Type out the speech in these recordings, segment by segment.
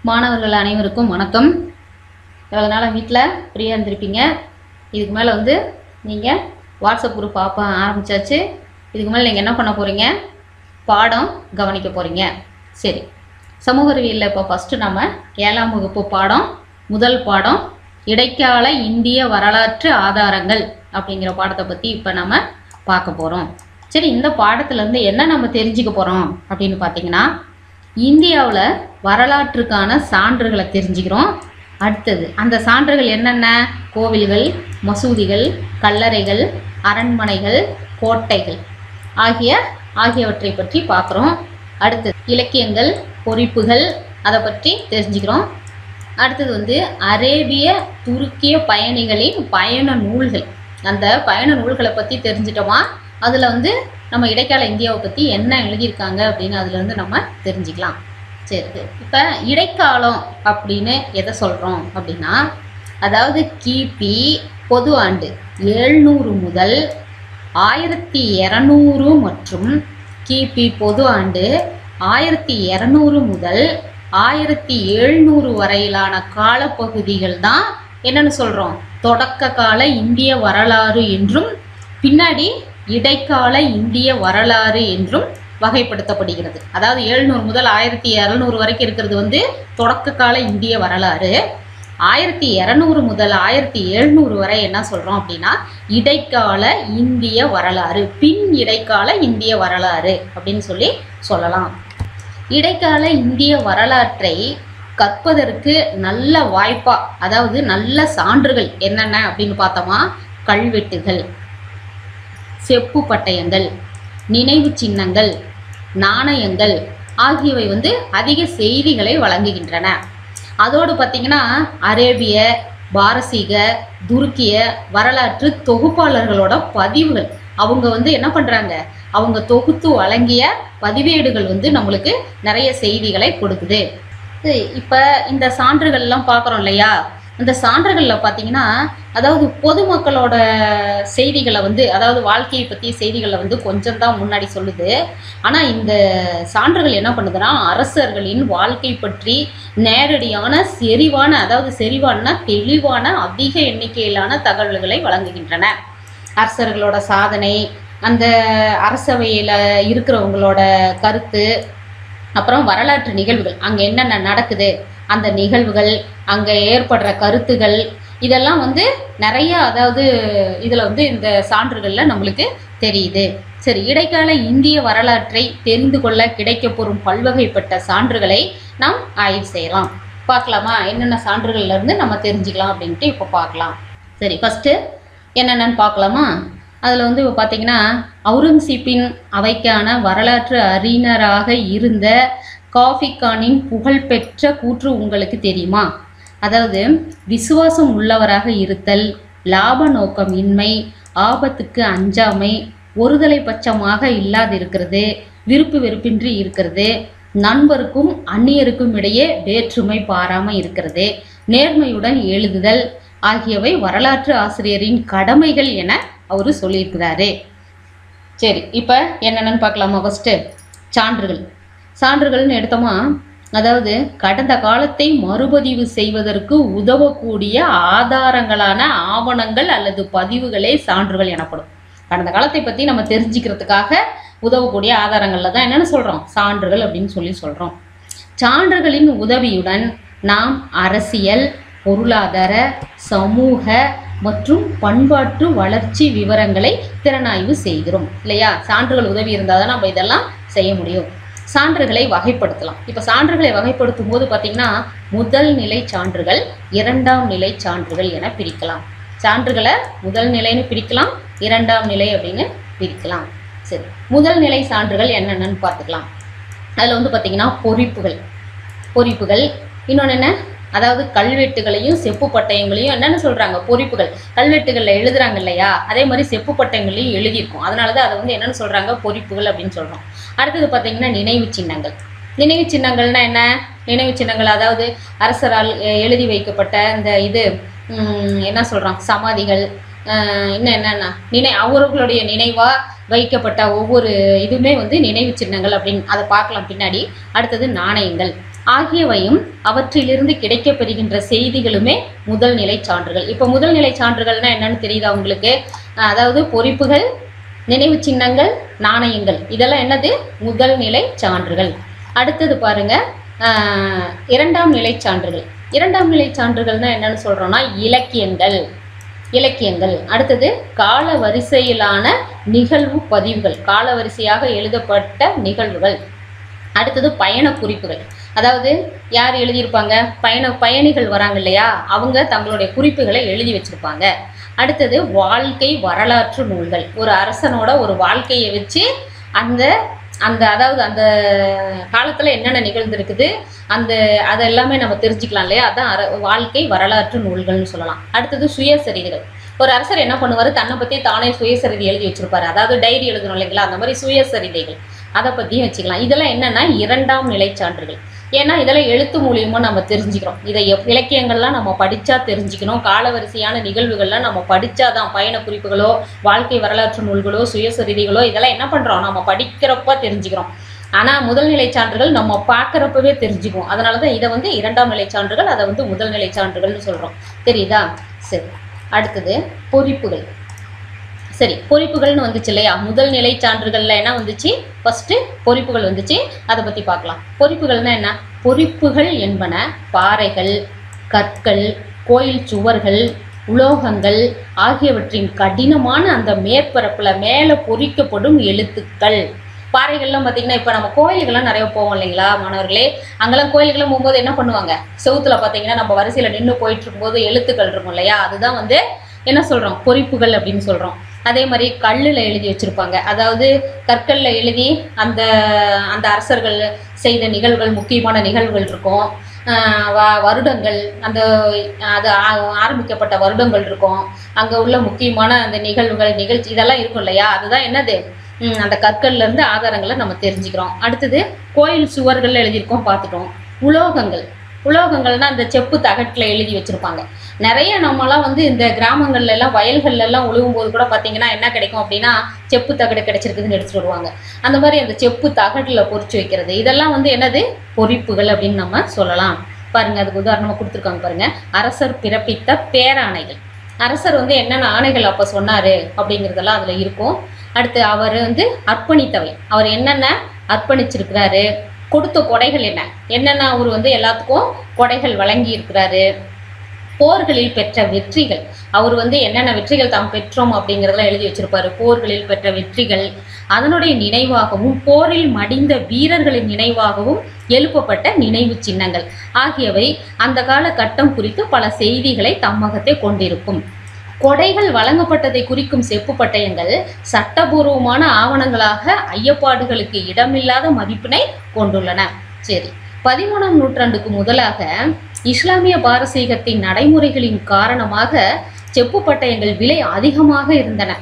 மாணவர்கள் அனைவருக்கும் வணக்கம். இவ்வளோ நாளாக வீட்டில் ஃப்ரீயாக இருந்திருப்பீங்க. இதுக்கு மேலே வந்து நீங்கள் வாட்ஸ்அப் குரூப் ஆரம்பித்தாச்சு. இதுக்கு மேலே நீங்கள் என்ன பண்ண போகிறீங்க? பாடம் கவனிக்க போகிறீங்க. சரி, சமூக அறிவியலில் இப்போ ஃபஸ்ட்டு நம்ம 7ஆம் வகுப்பு பாடம் முதல் பாடம் இடைக்கால இந்திய வரலாற்று ஆதாரங்கள் அப்படிங்கிற பாடத்தை பற்றி இப்போ நம்ம பார்க்க போகிறோம். சரி, இந்த பாடத்துலேருந்து என்ன நம்ம தெரிஞ்சுக்க போகிறோம் அப்படின்னு பார்த்தீங்கன்னா, இந்தியாவில் வரலாற்றுக்கான சான்றுகளை தெரிஞ்சுக்கிறோம். அடுத்தது அந்த சான்றுகள் என்னென்ன? கோவில்கள், மசூதிகள், கல்லறைகள், அரண்மனைகள், கோட்டைகள் ஆகியவற்றை பற்றி பார்க்குறோம். அடுத்தது இலக்கியங்கள், பொறிப்புகள், அதை பற்றி தெரிஞ்சுக்கிறோம். அடுத்தது வந்து அரேபிய துருக்கிய பயணிகளின் பயண நூல்கள், அந்த பயண நூல்களை பற்றி தெரிஞ்சிட்டோமா? அதில் வந்து நம்ம இடைக்கால இந்தியாவை பற்றி என்ன எழுதியிருக்காங்க அப்படின்னு அதுலேருந்து நம்ம தெரிஞ்சுக்கலாம். சரி, இப்போ இடைக்காலம் அப்படின்னு எதை சொல்கிறோம் அப்படின்னா, அதாவது கிபி பொது ஆண்டு 700 முதல் 1200 மற்றும் கிபி பொது ஆண்டு 1200 முதல் 1700 வரையிலான காலப்பகுதிகள் தான் என்னன்னு சொல்கிறோம், தொடக்க கால இந்திய வரலாறு என்றும் பின்னாடி இடைக்கால இந்திய வரலாறு என்றும் வகைப்படுத்தப்படுகிறது. அதாவது 700 முதல் 1200 வரைக்கும் இருக்கிறது வந்து தொடக்க கால இந்திய வரலாறு. 1200 முதல் 1700 வரை என்ன சொல்கிறோம் அப்படின்னா இடைக்கால இந்திய வரலாறு, பின் இடைக்கால இந்திய வரலாறு அப்படின்னு சொல்லலாம். இடைக்கால இந்திய வரலாற்றை கற்பதற்கு நல்ல வாய்ப்பா, அதாவது நல்ல சான்றுகள் என்னென்ன அப்படின்னு பார்த்தோமா, கல்வெட்டுகள், செப்பு பட்டயங்கள், நினைவு சின்னங்கள், நாணயங்கள் ஆகியவை வந்து அதிக செய்திகளை வழங்குகின்றன. அதோடு பார்த்திங்கன்னா அரேபிய, பாரசீக, துருக்கிய வரலாற்று தொகுப்பாளர்களோட பதிவுகள், அவங்க வந்து என்ன பண்ணுறாங்க, அவங்க தொகுத்து வழங்கிய பதிவேடுகள் வந்து நம்மளுக்கு நிறைய செய்திகளை கொடுக்குது. இப்போ இந்த சான்றுகள்லாம் பார்க்குறோம் இல்லையா, இந்த சான்றுகளில் பார்த்தீங்கன்னா அதாவது பொதுமக்களோட செய்திகளை வந்து, அதாவது வாழ்க்கையை பற்றிய செய்திகளை வந்து கொஞ்சம் தான் முன்னாடி சொல்லுது. ஆனால் இந்த சான்றுகள் என்ன பண்ணுதுன்னா அரசர்களின் வாழ்க்கை பற்றி நேரடியான செறிவான, அதாவது செறிவான தெளிவான அதிக எண்ணிக்கையிலான தகவல்களை வழங்குகின்றன. அரசர்களோட சாதனை, அந்த அரசவையில் இருக்கிறவங்களோட கருத்து, அப்புறம் வரலாற்று நிகழ்வுகள், அங்கே என்னென்ன நடக்குது, அந்த நிகழ்வுகள், அங்கே ஏற்படுற கருத்துகள், இதெல்லாம் வந்து நிறைய, அதாவது இதில் வந்து இந்த சான்றுகளில் நம்மளுக்கு தெரியுது. சரி, இடைக்கால இந்திய வரலாற்றை தெரிந்து கொள்ள கிடைக்கப்பெறும் பல்வகைப்பட்ட சான்றுகளை நாம் ஆய்வு செய்யலாம். பார்க்கலாமா, என்னென்ன சான்றுகள்லேருந்து நம்ம தெரிஞ்சுக்கலாம் அப்படின்ட்டு இப்போ பார்க்கலாம். சரி, ஃபஸ்ட்டு என்னென்னு பார்க்கலாமா. அதில் வந்து இப்போ பார்த்தீங்கன்னா அவுரங்கசீப்பின் அவைக்கான வரலாற்று அறிஞராக இருந்த காஃபிகானின் புகழ்பெற்ற கூற்று உங்களுக்கு தெரியுமா? அதாவது விசுவாசம் உள்ளவராக இருத்தல், லாப நோக்கம் இன்மை, ஆபத்துக்கு அஞ்சாமை, ஒருதலை பட்சமாக இல்லாதிருக்கிறது, விருப்பு வெறுப்பின்றி இருக்கிறது, நண்பருக்கும் அந்நியருக்கும் இடையே வேற்றுமை பாராமல் இருக்கிறது, நேர்மையுடன் எழுதுதல் ஆகியவை வரலாற்று ஆசிரியரின் கடமைகள் என அவர் சொல்லியிருக்கிறாரு. சரி, இப்போ என்னென்னு பார்க்கலாமா. ஃபஸ்ட்டு சான்றுகள்னு எடுத்தோமா, அதாவது கடந்த காலத்தை மறுபதிவு செய்வதற்கு உதவக்கூடிய ஆதாரங்களான ஆவணங்கள் அல்லது பதிவுகளே சான்றுகள் எனப்படும். கடந்த காலத்தை பற்றி நம்ம தெரிஞ்சுக்கிறதுக்காக உதவக்கூடிய ஆதாரங்களில் தான் என்னென்னு சொல்கிறோம், சான்றுகள் அப்படின்னு சொல்கிறோம். சான்றுகளின் உதவியுடன் நாம் அரசியல், பொருளாதார, சமூக மற்றும் பண்பாட்டு வளர்ச்சி விவரங்களை திறனாய்வு செய்கிறோம் இல்லையா? சான்றுகள் உதவி இருந்தால் தான் நம்ம இதெல்லாம் செய்ய முடியும். சான்றுகளை வகைப்படுத்தலாம். இப்போ சான்றுகளை வகைப்படுத்தும் போது பார்த்திங்கன்னா முதல் நிலை சான்றுகள், 2ஆம் நிலை சான்றுகள் என பிரிக்கலாம். சான்றுகளை முதல் நிலைன்னு பிரிக்கலாம், 2ஆம் நிலை அப்படின்னு பிரிக்கலாம். சரி, முதல் நிலை சான்றுகள் என்னென்னு பார்த்துக்கலாம். அதில் வந்து பார்த்திங்கன்னா பொறிப்புகள், இன்னொன்று என்ன, அதாவது கல்வெட்டுகளையும் செப்பு பட்டயங்களையும் என்னென்னு சொல்கிறாங்க, பொறிப்புகள். கல்வெட்டுகளில் எழுதுறாங்க இல்லையா, அதே மாதிரி செப்பு பட்டயங்களையும் எழுதியிருக்கும். அதனால தான் அதை வந்து என்னென்னு சொல்கிறாங்க, பொறிப்புகள் அப்படின்னு சொல்கிறோம். அடுத்தது பார்த்திங்கன்னா நினைவு சின்னங்கள்னால் என்ன? நினைவு சின்னங்கள் அதாவது அரசரால் எழுதி வைக்கப்பட்ட இந்த இது என்ன சொல்கிறோம், சமாதிகள், இன்னும் என்னென்னா அவர்களுடைய நினைவாக வைக்கப்பட்ட ஒவ்வொரு இதுவுமே வந்து நினைவு சின்னங்கள் அப்படின்னு அதை பார்க்கலாம் பின்னாடி. அடுத்தது நாணயங்கள். ஆகியவையும் அவற்றிலிருந்து கிடைக்கப்பெறுகின்ற செய்திகளுமே முதல் நிலை சான்றுகள். இப்போ முதல் நிலை சான்றுகள்னா என்னன்னு தெரியுதா உங்களுக்கு? அதாவது பொறிப்புகள், நினைவு சின்னங்கள், நாணயங்கள், இதெல்லாம் என்னது? முதல் நிலை சான்றுகள். அடுத்தது பாருங்க, இரண்டாம் நிலை சான்றுகள். இரண்டாம் நிலை சான்றுகள்னா என்னன்னு சொல்றோம்னா இலக்கியங்கள். அடுத்தது கால வரிசையிலான நிகழ்வு பதிவுகள், கால வரிசையாக எழுதப்பட்ட நிகழ்வுகள். அடுத்தது பயண குறிப்புகள். அதாவது யார் எழுதியிருப்பாங்க? பயணிகள் வராங்க இல்லையா, அவங்க தங்களுடைய குறிப்புகளை எழுதி வச்சிருப்பாங்க. அடுத்தது வாழ்க்கை வரலாற்று நூல்கள். ஒரு அரசனோட ஒரு வாழ்க்கையை வச்சு அந்த அதாவது அந்த காலத்தில் என்னென்ன நிகழ்ந்திருக்குது அது எல்லாமே நம்ம தெரிஞ்சுக்கலாம் இல்லையா, அதான் வாழ்க்கை வரலாற்று நூல்கள்னு சொல்லலாம். அடுத்தது சுயசரிதைகள். ஒரு அரசர் என்ன பண்ணுவார்? தன்னை பற்றி தானே சுயசரிதை எழுதி வச்சிருப்பாரு. அதாவது டைரி எழுதணும் இல்லைங்களா, அந்த மாதிரி சுயசரிதைகள், அதை பற்றியும் வச்சுக்கலாம். இதெல்லாம் என்னென்னா இரண்டாம் நிலை சான்றுகள். ஏன்னா இதெல்லாம் எழுத்து மூலியமாக நம்ம தெரிஞ்சுக்கிறோம். இதை இலக்கியங்கள்லாம் நம்ம படித்தா தெரிஞ்சுக்கணும். காலவரிசையான நிகழ்வுகள்லாம் நம்ம படித்தாதான், பயண குறிப்புகளோ வாழ்க்கை வரலாற்று நூல்களோ சுயசரிதைகளோ இதெல்லாம் என்ன பண்ணுறோம்? நம்ம படிக்கிறப்ப தெரிஞ்சுக்கிறோம். ஆனால் முதல் நிலை சான்றுகள் நம்ம பார்க்குறப்பவே தெரிஞ்சுக்குவோம். அதனால தான் இதை இரண்டாம் நிலை சான்றுகள், அதை முதல் நிலை சான்றுகள்னு சொல்கிறோம். தெரியுதா? சரி, அடுத்தது பொறிப்புகள். சரி, பொறிப்புகள்னு வந்துச்சு இல்லையா? முதல் நிலை சான்றுகள்ல என்ன வந்துச்சு? ஃபர்ஸ்ட் பொறிப்புகள் வந்துச்சு. அதை பற்றி பார்க்கலாம். பொறிப்புகள்னா என்ன? பொறிப்புகள் என்பன பாறைகள், கற்கள், கோயில் சுவர்கள், உலோகங்கள் ஆகியவற்றின் கடினமான அந்த மேற்பரப்புல மேலே பொறிக்கப்படும் எழுத்துக்கள். பாறைகள்லாம் பார்த்தீங்கன்னா, இப்போ நம்ம கோயில்கள்லாம் நிறைய போவோம் இல்லைங்களா மாணவர்களே? அங்கெல்லாம் கோயில்கள்லாம் போகும்போது என்ன பண்ணுவாங்க? செவுத்துல பார்த்தீங்கன்னா நம்ம வரிசையில் நின்று போயிட்டு இருக்கும்போது எழுத்துக்கள் இருக்கும் இல்லையா, அதுதான் என்ன சொல்கிறோம்? பொறிப்புகள் அப்படின்னு சொல்கிறோம். அதே மாதிரி கல்லில் எழுதி வச்சுருப்பாங்க. அதாவது கற்களில் எழுதி அந்த அரசர்கள் செய்த நிகழ்வுகள், முக்கியமான நிகழ்வுகள் இருக்கும். வருடங்கள், அது ஆரம்பிக்கப்பட்ட வருடங்கள் இருக்கும். அங்கே உள்ள முக்கியமான அந்த நிகழ்வுகள், நிகழ்ச்சி இதெல்லாம் இருக்கும் இல்லையா, அதுதான் என்னது? அந்த கற்கள்லேருந்து ஆதாரங்களை நம்ம தெரிஞ்சுக்கிறோம். அடுத்தது கோயில் சுவர்கள் எழுதியிருக்கோம், பார்த்துட்டோம். உலோகங்கள்னா அந்த செப்பு தகட்டில் எழுதி வச்சுருப்பாங்க. நிறைய நம்மலாம் இந்த கிராமங்கள்ல எல்லாம் வயல்கள்ல எல்லாம் உழுவும் போது கூட பார்த்தீங்கன்னா என்ன கிடைக்கும் அப்படின்னா, செப்பு தகடு கிடைச்சிருக்குதுன்னு எடுத்துட்டு வருவாங்க. அந்த மாதிரி அந்த செப்பு தகட்டில் பொறிச்சு வைக்கிறது, இதெல்லாம் என்னது? பொறிப்புகள் அப்படின்னு நம்ம சொல்லலாம். பாருங்க, அதுக்கு உதாரணமாக கொடுத்துருக்காங்க பாருங்க. அரசர் பிறப்பித்த பேராணைகள். அரசர் என்னென்ன ஆணைகள் அப்போ சொன்னார் அப்படிங்கிறதெல்லாம் அதில் இருக்கும். அடுத்து அவர் அர்ப்பணித்தவை, அவர் என்னென்ன அர்ப்பணிச்சிருக்கிறாரு, கொடுத்த கொடைகள் என்னென்ன அவர் எல்லாத்துக்கும் கொடைகள் வழங்கி இருக்கிறாரு. போர்களில் பெற்ற வெற்றிகள், அவர் என்னென்ன வெற்றிகள் தாம் பெற்றோம் அப்படிங்கிறதெல்லாம் எழுதி வச்சிருப்பாரு. போர்களில் பெற்ற வெற்றிகள், அதனுடைய நினைவாகவும் போரில் மடிந்த வீரர்களின் நினைவாகவும் எழுப்பப்பட்ட நினைவு சின்னங்கள் ஆகியவை அந்த கால கட்டம் குறித்து பல செய்திகளை தம்மகத்தை கொண்டிருக்கும். கொடைகள் வழங்கப்பட்டதை குறிக்கும் செப்பு பட்டயங்கள் சட்டபூர்வமான ஆவணங்களாக ஐயப்பாடுகளுக்கு இடமில்லாத மதிப்பினை கொண்டுள்ளன. சரி, 13ஆம் நூற்றாண்டுக்கு முதலாக இஸ்லாமிய பாரசீகத்தின் நடைமுறைகளின் காரணமாக செப்பு பட்டயங்கள் விலை அதிகமாக இருந்தன.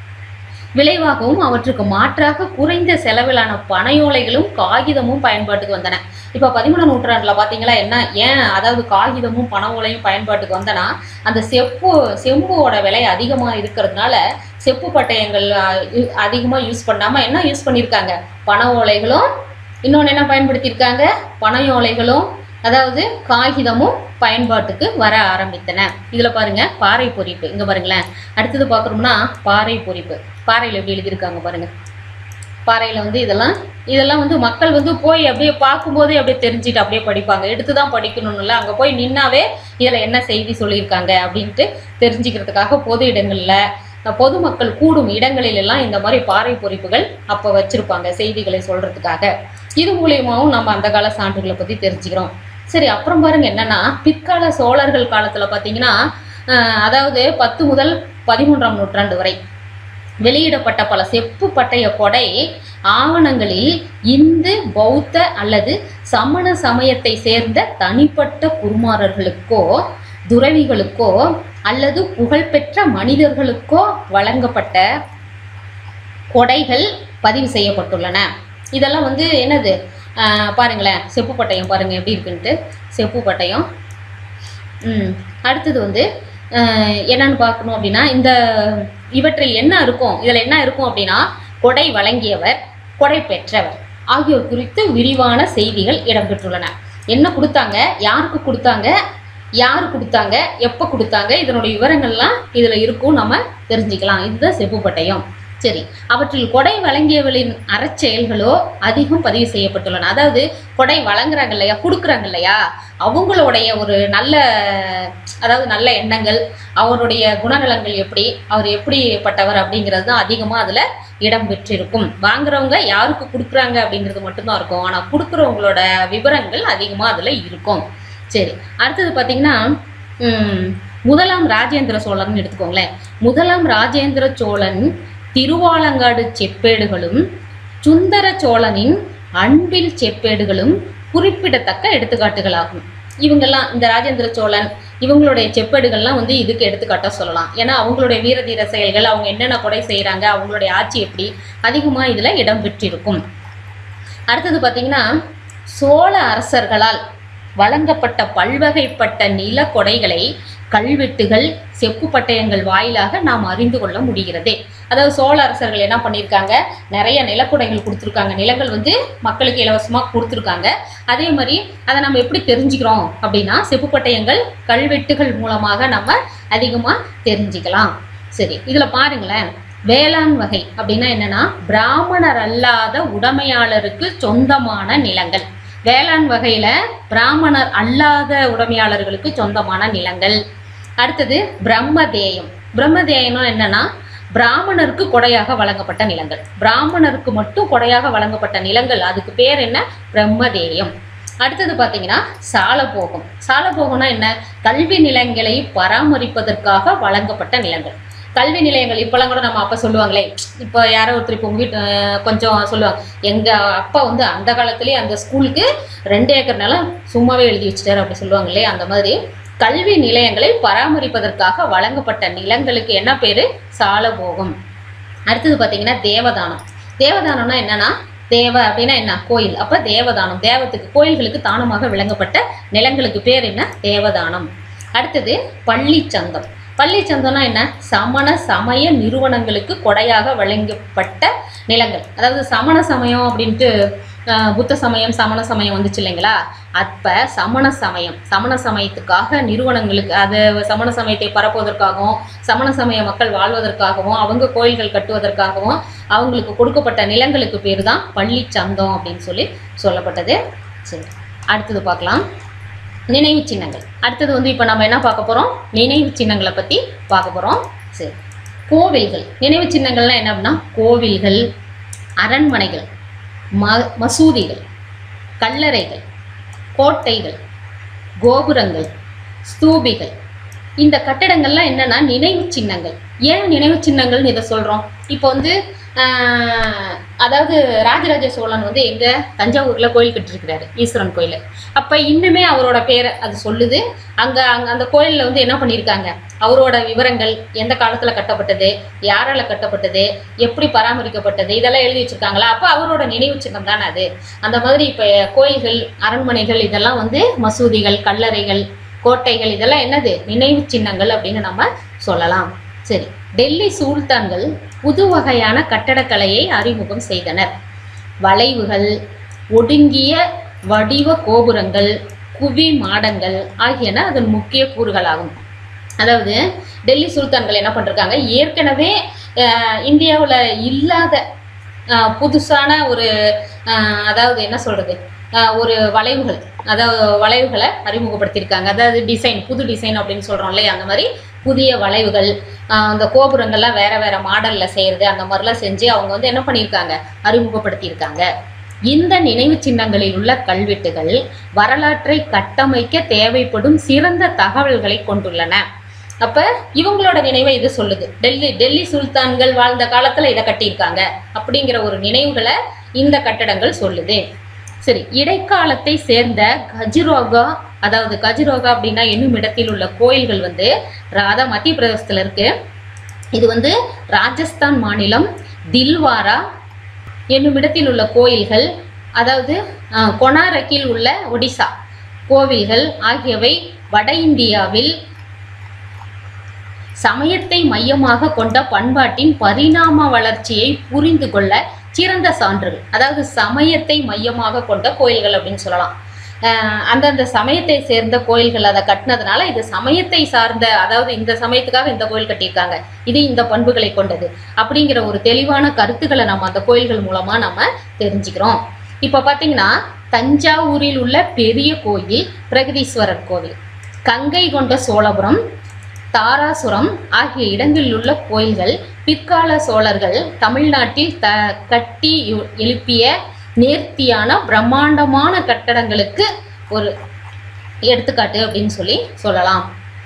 விளைவாகவும் அவற்றுக்கு மாற்றாக குறைந்த செலவிலான பனையோலைகளும் காகிதமும் பயன்பாட்டுக்கு வந்தன. இப்போ 13ஆம் நூற்றாண்டில் பார்த்தீங்களா அதாவது காகிதமும் பனை ஓலையும் பயன்பாட்டுக்கு வந்தனா, அந்த செம்போட விலை அதிகமாக இருக்கிறதுனால செப்பு பட்டயங்கள் அதிகமாக யூஸ் பண்ணாமல் என்ன யூஸ் பண்ணியிருக்காங்க? பனை ஓலைகளும், இன்னொன்று என்ன பயன்படுத்தியிருக்காங்க? பனையோலைகளும், அதாவது காகிதமும் பயன்பாட்டுக்கு வர ஆரம்பித்தன. இதில் பாருங்க, பாறை பொறிப்பு. இங்கே பாருங்களேன், அடுத்தது பார்க்குறோம்னா பாறை பொறிப்பு. பாறையில் எப்படி எழுதியிருக்காங்க பாருங்க. பாறையில் இதெல்லாம் மக்கள் போய் அப்படியே பார்க்கும்போதே அப்படியே தெரிஞ்சுட்டு அப்படியே படிப்பாங்க. எடுத்து தான் படிக்கணும்னு இல்லை, அங்கே போய் நின்னாவே இதில் என்ன செய்தி சொல்லியிருக்காங்க அப்படின்ட்டு தெரிஞ்சுக்கிறதுக்காக பொது இடங்களில், பொதுமக்கள் கூடும் இடங்களிலெல்லாம் இந்த மாதிரி பாறை பொறிப்புகள் அப்போ வச்சுருப்பாங்க செய்திகளை சொல்கிறதுக்காக. இது மூலியமாகவும் நம்ம அந்த கால சான்றுகளை பற்றி தெரிஞ்சுக்கிறோம். சரி, அப்புறம் பாருங்க என்னன்னா, பிற்கால சோழர்கள் காலத்தில் பார்த்தீங்கன்னா, அதாவது 10 முதல் 13ஆம் நூற்றாண்டு வரை வெளியிடப்பட்ட பல செப்பு பட்டய கொடை ஆவணங்களில் இந்து, பௌத்த அல்லது சமண சமயத்தை சேர்ந்த தனிப்பட்ட குருமாரர்களுக்கோ, துறவிகளுக்கோ அல்லது புகழ்பெற்ற மனிதர்களுக்கோ வழங்கப்பட்ட கொடைகள் பதிவு செய்யப்பட்டுள்ளன. இதெல்லாம் என்னது பாருங்களேன், செப்பு பட்டயம் பாருங்க எப்படி இருக்குன்ட்டு. செப்பு பட்டயம். அடுத்தது என்னன்னு பார்க்கணும் அப்படின்னா, இவற்றில் என்ன இருக்கும், இதில் என்ன இருக்கும் அப்படின்னா, கொடை வழங்கியவர், கொடை பெற்றவர் ஆகியோர் குறித்து விரிவான செய்திகள் இடம்பெற்றுள்ளன. என்ன கொடுத்தாங்க, யாருக்கு கொடுத்தாங்க, யார் கொடுத்தாங்க, எப்போ கொடுத்தாங்க, இதனுடைய விவரங்கள்லாம் இதில் இருக்கும், நம்ம தெரிஞ்சுக்கலாம். இதுதான் செப்பு பட்டயம். சரி, அவற்றில் கொடை வழங்கியவர்களின் அறச்செயல்களோ அதிகம் பதிவு செய்யப்பட்டுள்ளன. அதாவது கொடை வழங்குறாங்க இல்லையா, கொடுக்குறாங்க இல்லையா, அவங்களுடைய ஒரு நல்ல, அதாவது நல்ல எண்ணங்கள், அவருடைய குணநலங்கள் எப்படி, அவர் எப்படிப்பட்டவர் அப்படிங்கிறது தான் அதிகமாக அதில் இடம் பெற்றிருக்கும். வாங்குறவங்க யாருக்கு கொடுக்குறாங்க அப்படிங்கிறது மட்டும்தான் இருக்கும், ஆனால் கொடுக்குறவங்களோட விவரங்கள் அதிகமாக அதில் இருக்கும். சரி, அடுத்தது பார்த்தீங்கன்னா முதலாம் ராஜேந்திர சோழன் எடுத்துக்கோங்களேன். முதலாம் ராஜேந்திர சோழன் திருவாலங்காடு செப்பேடுகளும் சுந்தர சோழனின் அன்பில் செப்பேடுகளும் குறிப்பிடத்தக்க எடுத்துக்காட்டுகளாகும். இவங்கெல்லாம், இந்த ராஜேந்திர சோழன் இவங்களுடைய செப்பேடுகள்லாம் வந்து இதுக்கு எடுத்துக்காட்டாக சொல்லலாம். ஏன்னா அவங்களுடைய வீரதீர செயல்கள், அவங்க என்னென்ன கொடை செய்கிறாங்க, அவங்களுடைய ஆட்சி எப்படி, அதிகமாக இதில் இடம் பெற்றிருக்கும். அடுத்தது பார்த்திங்கன்னா சோழ அரசர்களால் வழங்கப்பட்ட பல்வகைப்பட்ட நில கொடைகளை கல்வெட்டுகள், செப்பு பட்டயங்கள் வாயிலாக நாம் அறிந்து கொள்ள முடிகிறது. அதாவது சோழ அரசர்கள் என்ன பண்ணியிருக்காங்க, நிறைய நிலக்கொடைகள் கொடுத்துருக்காங்க, நிலங்கள் வந்து மக்களுக்கு இலவசமாக கொடுத்துருக்காங்க. அதே மாதிரி அதை நம்ம எப்படி தெரிஞ்சுக்கிறோம் அப்படின்னா செப்பு பட்டயங்கள், கல்வெட்டுகள் மூலமாக நம்ம அதிகமாக தெரிஞ்சுக்கலாம். சரி, இதில் பாருங்களேன், வேளாண் வகை அப்படின்னா என்னன்னா பிராமணர் அல்லாத உடைமையாளருக்கு சொந்தமான நிலங்கள். வேளாண் வகையில பிராமணர் அல்லாத உடைமையாளர்களுக்கு சொந்தமான நிலங்கள். அடுத்தது பிரம்மதேயம். பிரம்மதேயம்னா என்னன்னா பிராமணருக்கு கொடையாக வழங்கப்பட்ட நிலங்கள். பிராமணருக்கு மட்டும் கொடையாக வழங்கப்பட்ட நிலங்கள், அதுக்கு பேர் என்ன, பிரம்மதேயம். அடுத்தது பார்த்தீங்கன்னா சாலபோகம். சாலபோகம்னா என்ன, கல்வி நிலங்களை பராமரிப்பதற்காக வழங்கப்பட்ட நிலங்கள். கல்வி நிலையங்கள் இப்போலாம் கூட நம்ம அப்போ சொல்லுவாங்களே, இப்போ யாரோ ஒருத்தர் இப்போ உங்கள் வீட்டு கொஞ்சம் சொல்லுவாங்க, எங்கள் அப்பா வந்து அந்த காலத்துலேயே அந்த ஸ்கூலுக்கு 2 ஏக்கர் நிலம் சும்மாவே எழுதி வச்சுட்டாரு அப்படி சொல்லுவாங்க இல்லையா. அந்த மாதிரி கல்வி நிலையங்களை பராமரிப்பதற்காக வழங்கப்பட்ட நிலங்களுக்கு என்ன பேர், சாலபோகம். அடுத்தது பார்த்தீங்கன்னா தேவதானம். தேவதானம்னா என்னன்னா, தேவ அப்படின்னா என்ன, கோயில். அப்போ தேவதானம், தேவத்துக்கு கோயில்களுக்கு தானமாக விளங்கப்பட்ட நிலங்களுக்கு பேர் என்ன, தேவதானம். அடுத்தது பள்ளிச்சந்தம். பள்ளிச்சந்தம்னா என்ன, சமண சமய நிறுவனங்களுக்கு கொடையாக வழங்கப்பட்ட நிலங்கள். அதாவது சமண சமயம் அப்படின்ட்டு புத்த சமயம், சமண சமயம் வந்துச்சு இல்லைங்களா, அப்போ சமண சமயத்துக்காக நிறுவனங்களுக்கு, அது சமண சமயத்தை பரப்புவதற்காகவும் சமண சமய மக்கள் வாழ்வதற்காகவும் அவங்க கோயில்கள் கட்டுவதற்காகவும் அவங்களுக்கு கொடுக்கப்பட்ட நிலங்களுக்கு பேர் தான் பள்ளிச்சந்தம் அப்படின்னு சொல்லப்பட்டது. சரி, அடுத்தது பார்க்கலாம் நினைவு சின்னங்கள். அடுத்தது வந்து இப்போ நம்ம என்ன பார்க்க போகிறோம், நினைவு சின்னங்களை பற்றி பார்க்க போகிறோம். சரி, கோவில்கள். நினைவு சின்னங்கள்னா என்ன அப்படின்னா கோவில்கள், அரண்மனைகள், மசூதிகள், கல்லறைகள், கோட்டைகள், கோபுரங்கள், ஸ்தூபிகள், இந்த கட்டடங்கள்லாம் என்னன்னா நினைவு சின்னங்கள். ஏன் நினைவு சின்னங்கள்னு இதை சொல்கிறோம், இப்போ வந்து அதாவது ராஜராஜ சோழன் வந்து எங்க தஞ்சாவூர்ல கோயில் கட்டிருக்கிறாரு, ஈஸ்வரன் கோயில். அப்ப இன்னுமே அவரோட பேரை அது சொல்லுது. அங்க அந்த கோயில்ல வந்து என்ன பண்ணியிருக்காங்க, அவரோட விவரங்கள், எந்த காலத்துல கட்டப்பட்டது, யாரால கட்டப்பட்டது, எப்படி பராமரிக்கப்பட்டது, இதெல்லாம் எழுதி வச்சிருக்காங்களா. அப்ப அவரோட நினைவு சின்னம் தானே அது. அந்த மாதிரி இப்ப கோயில்கள், அரண்மனைகள், இதெல்லாம் வந்து மசூதிகள், கல்லறைகள், கோட்டைகள், இதெல்லாம் என்னது, நினைவு சின்னங்கள் அப்படின்னு நம்ம சொல்லலாம். சரி, டெல்லி சுல்தான்கள் புது வகையான கட்டடக்கலையை அறிமுகம் செய்தனர். வளைவுகள், ஒடுங்கிய வடிவ கோபுரங்கள், குவி மாடங்கள் ஆகியன அதன் முக்கிய கூறுகளாகும். அதாவது டெல்லி சுல்தான்கள் என்ன பண்ணிருக்காங்க, ஏற்கனவே இந்தியாவில் இல்லாத புதுசான ஒரு அதாவது என்ன சொல்றது, ஒரு வளைவுகள், அதாவது வளைவுகளை அறிமுகப்படுத்தியிருக்காங்க. அதாவது டிசைன், புது டிசைன் அப்படின்னு சொல்கிறோம் இல்லையா, அந்த மாதிரி புதிய வளைவுகள், அந்த கோபுரங்கள்லாம் வேற வேற மாடலில் செய்கிறது, அந்த மாதிரிலாம் செஞ்சு அவங்க வந்து என்ன பண்ணியிருக்காங்க, அறிமுகப்படுத்தியிருக்காங்க. இந்த நினைவு சின்னங்களில் உள்ள கல்வெட்டுகள் வரலாற்றை கட்டமைக்க தேவைப்படும் சிறந்த தகவல்களை கொண்டுள்ளன. அப்போ இவங்களோட நினைவை இது சொல்லுது. டெல்லி சுல்தான்கள் வாழ்ந்த காலத்தில் இதை கட்டியிருக்காங்க அப்படிங்கிற ஒரு நினைவுகளை இந்த கட்டடங்கள் சொல்லுது. சரி, இடைக்காலத்தை சேர்ந்த கஜுரோகா, அதாவது கஜுரோகா அப்படின்னா என்னும் இடத்தில் உள்ள கோயில்கள் வந்து மத்திய பிரதேசத்தில் இருக்கு. இது வந்து ராஜஸ்தான் மாநிலம் தில்வாரா என்னும் இடத்தில் உள்ள கோயில்கள், அதாவது கொனாரக்கில் உள்ள ஒடிசா கோவில்கள் ஆகியவை வட இந்தியாவில் சமயத்தை மையமாக கொண்ட பண்பாட்டின் பரிணாம வளர்ச்சியை புரிந்து கொள்ள சிறந்த சான்றுகள். அதாவது சமயத்தை மையமாக கொண்ட கோயில்கள் அப்படின்னு சொல்லலாம். அந்தந்த சமயத்தை சேர்ந்த கோயில்கள் அதை கட்டினதுனால இது சமயத்தை சார்ந்த, அதாவது இந்த சமயத்துக்காக இந்த கோயில் கட்டியிருக்காங்க, இது இந்த பண்புகளை கொண்டது அப்படிங்கிற ஒரு தெளிவான கருத்துக்களை நம்ம அந்த கோயில்கள் மூலமா நம்ம தெரிஞ்சுக்கிறோம். இப்போ பார்த்தீங்கன்னா தஞ்சாவூரில் உள்ள பெரிய கோயில் பிரகதீஸ்வரர் கோவில், கங்கை கொண்ட சோழபுரம், தாராசுரம் ஆகிய இடங்களில் உள்ள கோயில்கள் பிற்கால சோழர்கள் தமிழ்நாட்டில் கட்டி எழுப்பிய நேர்த்தியான பிரம்மாண்டமான கட்டடங்களுக்கு ஒரு எடுத்துக்காட்டு அப்படின்னு சொல்லலாம்.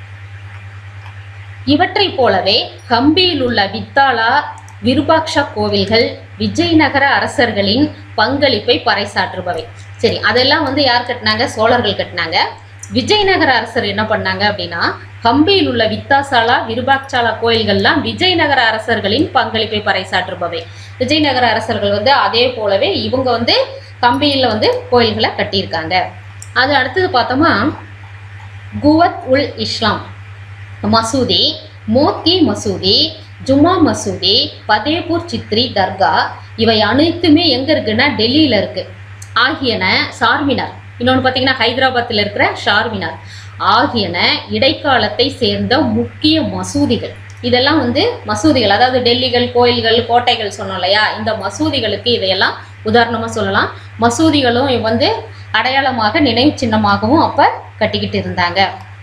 இவற்றை போலவே கம்பியில் உள்ள வித்தாலா, விருபாக்ஷா கோவில்கள் விஜயநகர அரசர்களின் பங்களிப்பை பறைசாற்றுபவை. சரி, அதெல்லாம் யார் கட்டினாங்க? சோழர்கள் கட்டினாங்க. விஜயநகர அரசர் என்ன பண்ணாங்க அப்படின்னா, கம்பியில் உள்ள வித்தாசாலா, விருபாக்சாலா கோயில்கள்லாம் விஜயநகர அரசர்களின் பங்களிப்பை பறைசாற்றுபவை. விஜயநகர அரசர்கள் அதே போலவே இவங்க கம்பியில் கோயில்களை கட்டியிருக்காங்க. அது அடுத்தது பார்த்தோமா, குவத் உல் இஸ்லாம் மசூதி, மோத்தி மசூதி, ஜுமா மசூதி, பதேபூர் சித்ரி தர்கா இவை அனைத்துமே எங்க இருக்குன்னா டெல்லியில இருக்கு ஆகியன. சார்மினார், இன்னொன்று பார்த்தீங்கன்னா ஹைதராபாத்தில் இருக்கிற ஷார்மினார் ஆகியன இடைக்காலத்தை சேர்ந்த முக்கிய மசூதிகள். இதெல்லாம் மசூதிகள், அதாவது டெல்லிகள், கோயில்கள், கோட்டைகள் சொன்னோம் இல்லையா, இந்த மசூதிகளுக்கு இதையெல்லாம் உதாரணமாக சொல்லலாம். மசூதிகளும் அடையாளமாக நினைவு சின்னமாகவும் அப்போ கட்டிக்கிட்டு இருந்தாங்க.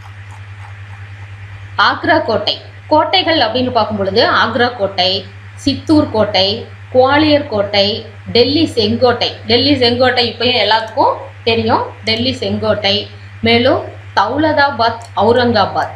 ஆக்ரா கோட்டை, கோட்டைகள் அப்படின்னு பார்க்கும் பொழுது ஆக்ரா கோட்டை, சித்தூர் கோட்டை, குவாலியர் கோட்டை, டெல்லி செங்கோட்டை. டெல்லி செங்கோட்டை இப்பயும் எல்லாத்துக்கும் தெரியும், டெல்லி செங்கோட்டை. மேலும் தௌலதாபாத், அவுரங்காபாத்,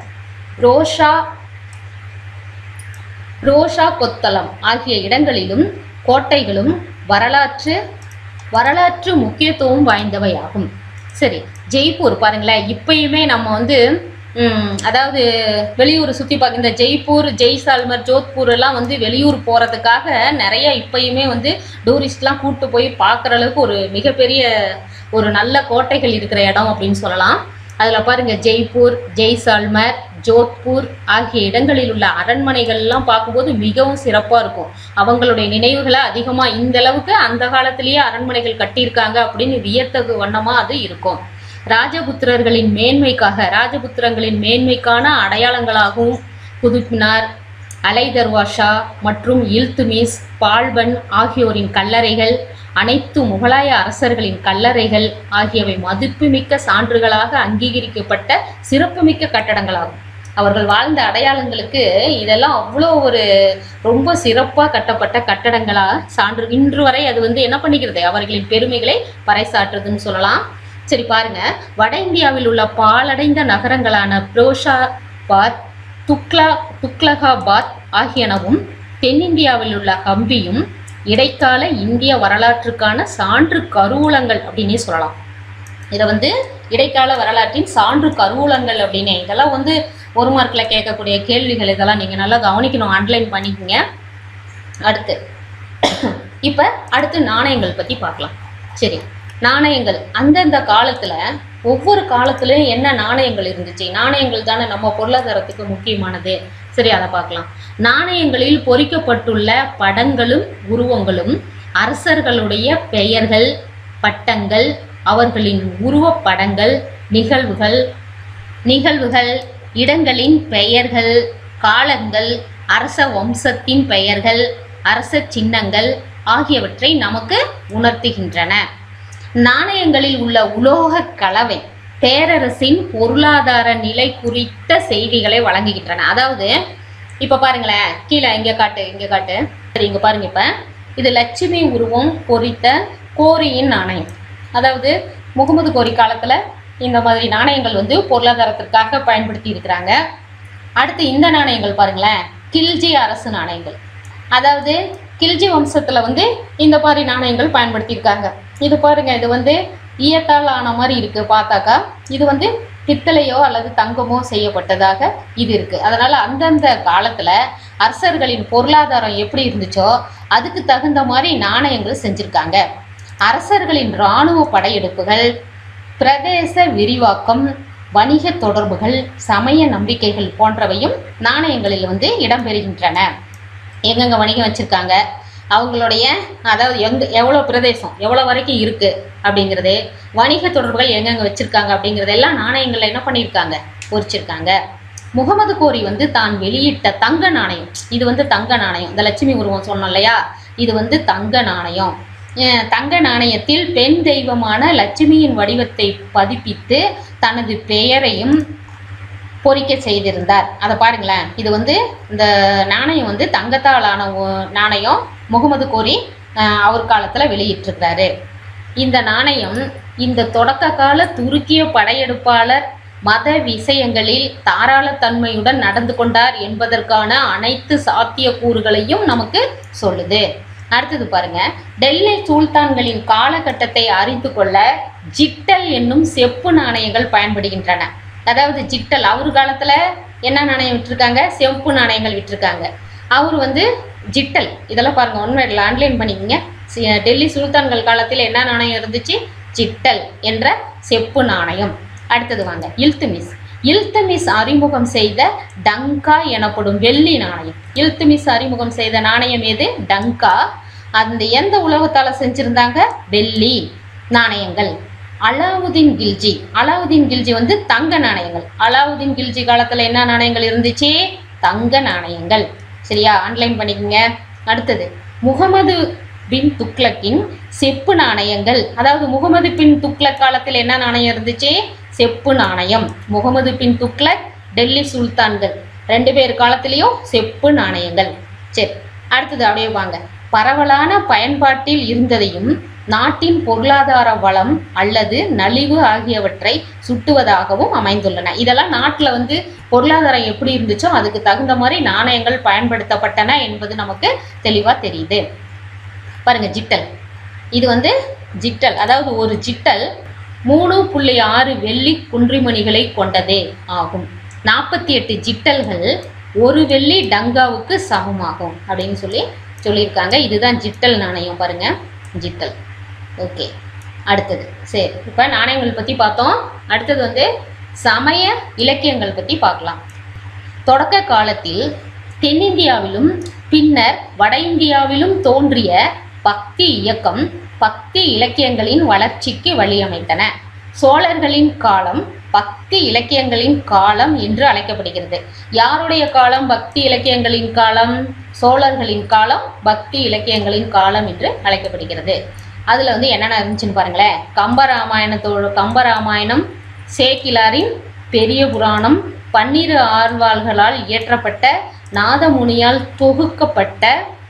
ரோஷா கொத்தளம் ஆகிய இடங்களிலும் கோட்டைகளும் வரலாற்று முக்கியத்துவம் வாய்ந்தவையாகும். சரி, ஜெய்ப்பூர் பாருங்களேன், இப்பயுமே நம்ம அதாவது வெளியூர் சுற்றி பார்க்க இந்த ஜெய்ப்பூர், ஜெய்சால்மர், ஜோத்பூர் எல்லாம் வெளியூர் போகிறதுக்காக நிறைய இப்பயுமே டூரிஸ்ட்லாம் கூப்பிட்டு போய் பார்க்குற அளவுக்கு ஒரு மிகப்பெரிய ஒரு நல்ல கோட்டைகள் இருக்கிற இடம் அப்படின்னு சொல்லலாம். அதில் பாருங்கள், ஜெய்ப்பூர், ஜெய்சால்மர், ஜோத்பூர் ஆகிய இடங்களில் உள்ள அரண்மனைகள்லாம் பார்க்கும்போது மிகவும் சிறப்பாக இருக்கும். அவங்களுடைய நினைவுகளை அதிகமாக இந்த அளவுக்கு அந்த காலத்திலேயே அரண்மனைகள் கட்டியிருக்காங்க அப்படின்னு வியத்தகு வண்ணமாக அது இருக்கும். ராஜபுத்திரர்களின் மேன்மைக்கான அடையாளங்களாகவும் குதுப்மினார், அலை தர்வாஷா மற்றும் இல்துமிஸ், பால்பன் ஆகியோரின் கல்லறைகள், அனைத்து முகலாய அரசர்களின் கல்லறைகள் ஆகியவை மதிப்புமிக்க சான்றுகளாக அங்கீகரிக்கப்பட்ட சிறப்புமிக்க கட்டடங்களாகும். அவர்கள் வாழ்ந்த அடையாளங்களுக்கு இதெல்லாம் அவ்வளோ ஒரு ரொம்ப சிறப்பாக கட்டப்பட்ட கட்டடங்களா சான்று. இன்று வரை அது என்ன பண்ணிக்கிறது, அவர்களின் பெருமைகளை பறைசாற்றுதுன்னு சொல்லலாம். சரி பாருங்க, வட இந்தியாவில் உள்ள பாலடைந்த நகரங்களான பிரோஷாபாத், துக்லகாபாத் ஆகியனவும் தென்னிந்தியாவில் உள்ள ஹம்பியும் இடைக்கால இந்திய வரலாற்றுக்கான சான்று கருவூலங்கள் அப்படின்னே சொல்லலாம். இதை இடைக்கால வரலாற்றின் சான்று கருவூலங்கள் அப்படின்னு, இதெல்லாம் ஒரு மார்க்கில் கேட்கக்கூடிய கேள்விகள். இதெல்லாம் நீங்கள் நல்லா கவனிக்கணும், அண்டர்லைன் பண்ணிக்கோங்க. அடுத்து நாணயங்கள் பற்றி பார்க்கலாம். சரி, நாணயங்கள் அந்தந்த காலத்தில் ஒவ்வொரு காலத்துலையும் என்ன நாணயங்கள் இருந்துச்சு, நாணயங்கள் தானே நம்ம பொருளாதாரத்துக்கு முக்கியமானது. சரி, அதை பார்க்கலாம். நாணயங்களில் பொறிக்கப்பட்டுள்ள படங்களும் உருவங்களும் அரசர்களுடைய பெயர்கள், பட்டங்கள், அவர்களின் உருவப்படங்கள், நிகழ்வுகள், இடங்களின் பெயர்கள், காலங்கள், அரச வம்சத்தின் பெயர்கள், அரச சின்னங்கள் ஆகியவற்றை நமக்கு உணர்த்துகின்றன. நாணயங்களில் உள்ள உலோக கலவை பேரரசின் பொருளாதார நிலை குறித்த செய்திகளை வழங்குகின்றன. அதாவது இப்போ பாருங்களேன், கீழே இங்கே காட்டு. சரி, இங்கே பாருங்க. இப்போ இது லட்சுமி உருவம் பொறித்த கோரியின் நாணயம். அதாவது முகமது கோரி காலத்தில் இந்த மாதிரி நாணயங்கள் பொருளாதாரத்திற்காக பயன்படுத்தி இருக்கிறாங்க. அடுத்து இந்த நாணயங்கள் பாருங்களேன், கில்ஜி அரசு நாணயங்கள். அதாவது கில்ஜி வம்சத்தில் இந்த மாதிரி நாணயங்கள் பயன்படுத்தியிருக்காங்க. இது பாருங்க, இது ஈயத்தால் ஆன மாதிரி இருக்கு பார்த்தாக்கா. இது பித்தளையோ அல்லது தங்கமோ செய்யப்பட்டதாக இது இருக்கு. அதனால அந்தந்த காலத்துல அரசர்களின் பொருளாதாரம் எப்படி இருந்துச்சோ அதுக்கு தகுந்த மாதிரி நாணயங்கள் செஞ்சிருக்காங்க. அரசர்களின் இராணுவ படையெடுப்புகள், பிரதேச விரிவாக்கம், வணிக தொடர்புகள், சமய நம்பிக்கைகள் போன்றவையும் நாணயங்களில் இடம்பெறுகின்றன. எங்கெங்க வணிகம் வச்சிருக்காங்க, அவங்களுடைய அதாவது எவ்வளோ பிரதேசம் எவ்வளோ வரைக்கும் இருக்குது, அப்படிங்கிறது, வணிக தொடர்புகள் எங்கெங்க வச்சிருக்காங்க அப்படிங்கிறதெல்லாம் நாணயங்கள்ல என்ன பண்ணியிருக்காங்க, பொறிச்சிருக்காங்க. முகமது கோரி வந்து தான் வெளியிட்ட தங்க நாணயம், இது வந்து தங்க நாணயம், இந்த லட்சுமி உருவம் சொன்னோம் இல்லையா, இது வந்து தங்க நாணயம். தங்க நாணயத்தில் பெண் தெய்வமான லட்சுமியின் வடிவத்தை பதிப்பித்து தனது பெயரையும் பொறிக்க செய்திருந்தார். அதை பாருங்களேன், இது வந்து இந்த நாணயம் வந்து தங்கத்தால் ஆன நாணயம் முகமது கோரி அவர் காலத்தில் வெளியிட்டிருக்கிறாரு. இந்த நாணயம் இந்த தொடக்க கால துருக்கிய படையெடுப்பாளர் மத விஷயங்களில் தாராளத்தன்மையுடன் நடந்து கொண்டார் என்பதற்கான அனைத்து சாத்தியக்கூறுகளையும் நமக்கு சொல்லுது. அடுத்தது பாருங்க, டெல்லி சுல்தான்களின் காலகட்டத்தை அறிந்து கொள்ள ஜிட்டல் என்னும் செப்பு நாணயங்கள் பயன்படுகின்றன. அதாவது ஜிட்டல், அவர் காலத்துல என்ன நாணயம் விட்டுருக்காங்க, செப்பு நாணயங்கள் விட்டுருக்காங்க. அவர் வந்து ஜிட்டல், இதெல்லாம் பாருங்க ஒன்வேர்டில் ஆன்லைன் பண்ணிக்கங்க. டெல்லி சுல்தான்கள் காலத்தில் என்ன நாணயம் இருந்துச்சு, ஜிட்டல் என்ற செப்பு நாணயம். அடுத்தது வாங்க, இல்துமிஸ். இல்துமிஸ் அறிமுகம் செய்த டங்கா எனப்படும் வெள்ளி நாணயம். இல்துமிஸ் அறிமுகம் செய்த நாணயம் எது, டங்கா. அந்த எந்த உலோகத்தால செஞ்சிருந்தாங்க, வெள்ளி நாணயங்கள். அலாவுதீன் கில்ஜி, அலாவுதீன் கில்ஜி வந்து தங்க நாணயங்கள். அலாவுதீன் கில்ஜி காலத்துல என்ன நாணயங்கள் இருந்துச்சு, தங்க நாணயங்கள். சரியா, ஆன்லைன் பண்ணிக்கோங்க. அடுத்தது முகமது பின் துக்ளக்கின் செப்பு நாணயங்கள். அதாவது முகமது பின் துக்ளக் காலத்தில் என்ன நாணயம் இருந்துச்சு, செப்பு நாணயம். முகமது பின் துக்ளக், டெல்லி சுல்தான்கள் 2 பேர் காலத்திலையும் செப்பு நாணயங்கள். சரி, அடுத்தது அப்படியே வாங்க. பரவலான பயன்பாட்டில் இருந்ததையும் நாட்டின் பொருளாதார வளம் அல்லது நலிவு ஆகியவற்றை சுட்டுவதாகவும் அமைந்துள்ளன. இதெல்லாம் நாட்டில் வந்து பொருளாதாரம் எப்படி இருந்துச்சோ அதுக்கு தகுந்த மாதிரி நாணயங்கள் பயன்படுத்தப்பட்டன என்பது நமக்கு தெளிவாக தெரியுது. பாருங்க, ஜிட்டல். இது வந்து ஜிட்டல், அதாவது ஒரு ஜிட்டல் 3.6 வெள்ளி குன்றிமணிகளை கொண்டதே ஆகும். 48 ஜிட்டல்கள் ஒரு வெள்ளி டங்காவுக்கு சமமாகும் அப்படின்னு சொல்லியிருக்காங்க. இதுதான் ஜிட்டல் நாணயம். பாருங்க, ஜிட்டல். ஓகே, அடுத்தது சரி, இப்போ நாணயங்கள் பற்றி பார்த்தோம். அடுத்தது வந்து சமய இலக்கியங்கள் பற்றி பார்க்கலாம். தொடக்க காலத்தில் தென்னிந்தியாவிலும் பின்னர் வட இந்தியாவிலும் தோன்றிய பக்தி இயக்கம் பக்தி இலக்கியங்களின் வளர்ச்சிக்கு வழியமைத்தன. சோழர்களின் காலம் பக்தி இலக்கியங்களின் காலம் என்று அழைக்கப்படுகிறது. யாருடைய காலம் பக்தி இலக்கியங்களின் காலம்? சோழர்களின் காலம் பக்தி இலக்கியங்களின் காலம் என்று அழைக்கப்படுகிறது. அதில் வந்து என்னென்ன இருந்துச்சுன்னு பாருங்களேன். கம்பராமாயணம், சேக்கிலாரின் பெரிய புராணம், 12 ஆழ்வார்களால் இயற்றப்பட்ட நாதமுனியால் தொகுக்கப்பட்ட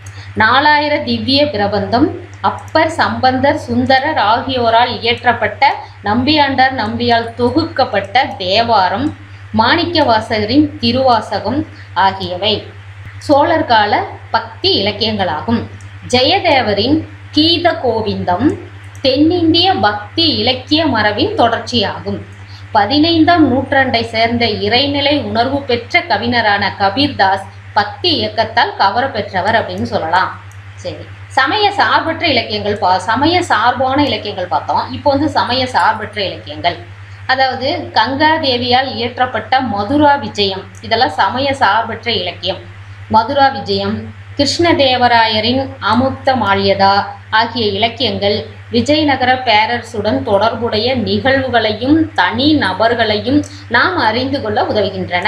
4000 திவ்ய பிரபந்தம், அப்பர், சம்பந்தர், சுந்தரர் ஆகியோரால் இயற்றப்பட்ட நம்பியாண்டார் நம்பியால் தொகுக்கப்பட்ட தேவாரம், மாணிக்கவாசகரின் திருவாசகம் ஆகியவை சோழர் கால பக்தி இலக்கியங்களாகும். ஜெயதேவரின் கீத கோவிந்தம் தென்னிந்திய பக்தி இலக்கிய மரபின் தொடர்ச்சியாகும். 15ஆம் நூற்றாண்டை சேர்ந்த இறைநிலை உணர்வு பெற்ற கவிஞரான கபீர்தாஸ் பக்தி இயக்கத்தால் கவர பெற்றவர் அப்படின்னு சொல்லலாம். சரி, சமய சார்பற்ற இலக்கியங்கள் சமய சார்பான இலக்கியங்கள் பார்த்தோம். இப்போ வந்து சமய சார்பற்ற இலக்கியங்கள், அதாவது கங்காதேவியால் இயற்றப்பட்ட மதுரா விஜயம், இதெல்லாம் சமய சார்பற்ற இலக்கியம். மதுரா விஜயம், கிருஷ்ணதேவராயரின் அமுக்த மால்யதா ஆகிய இலக்கியங்கள் விஜயநகர பேரரசுடன் தொடர்புடைய நிகழ்வுகளையும் தனி நபர்களையும் நாம் அறிந்து கொள்ள உதவுகின்றன.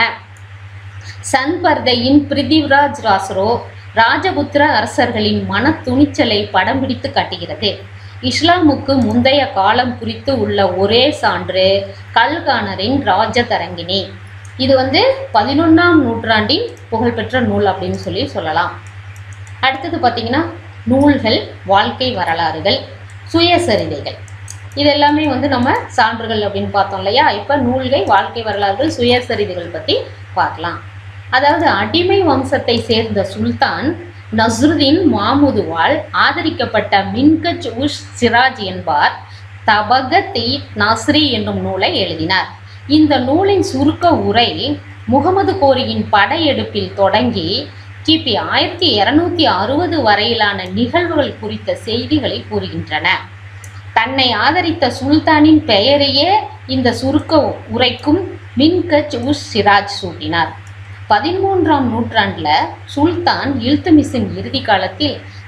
சன்பர்தையின் பிரிதிவ்ராஜ் ராசரோ ராஜபுத்திர அரசர்களின் மன துணிச்சலை படம் பிடித்து காட்டுகிறது. இஸ்லாமுக்கு முந்தைய காலம் குறித்து உள்ள ஒரே சான்று கல்கானரின் ராஜதரங்கினி. இது வந்து 11ஆம் நூற்றாண்டின் புகழ்பெற்ற நூல் அப்படின்னு சொல்லலாம். அடுத்தது பார்த்தீங்கன்னா நூல்கள், வாழ்க்கை வரலாறுகள், சுயசரிதைகள். இது எல்லாமே வந்து நம்ம சான்றுகள் அப்படின்னு பார்த்தோம் இல்லையா. இப்போ நூல்கள், வாழ்க்கை வரலாறுகள், சுயசரிதைகள் பற்றி பார்க்கலாம். அதாவது அடிமை வம்சத்தை சேர்ந்த சுல்தான் நஸ்ருதீன் மாமுதுவால் ஆதரிக்கப்பட்ட மின்கஜ் உஷ் சிராஜ் என்பார் தபகத்-இ நாஸ்ரி என்னும் நூலை எழுதினார். இந்த நூலின் சுருக்க உரை முகமது கோரியின் படையெடுப்பில் தொடங்கி கிபி 1260 வரையிலான நிகழ்வுகள் குறித்த செய்திகளை கூறுகின்றன. தன்னை ஆதரித்த சுல்தானின் பெயரையே இந்த சுருக்க உரைக்கும் மின்கஜ் உஷ் சிராஜ் சூட்டினார். 13ஆம் நூற்றாண்டில் சுல்தான் இல்துமிஸின் இறுதி காலத்தில்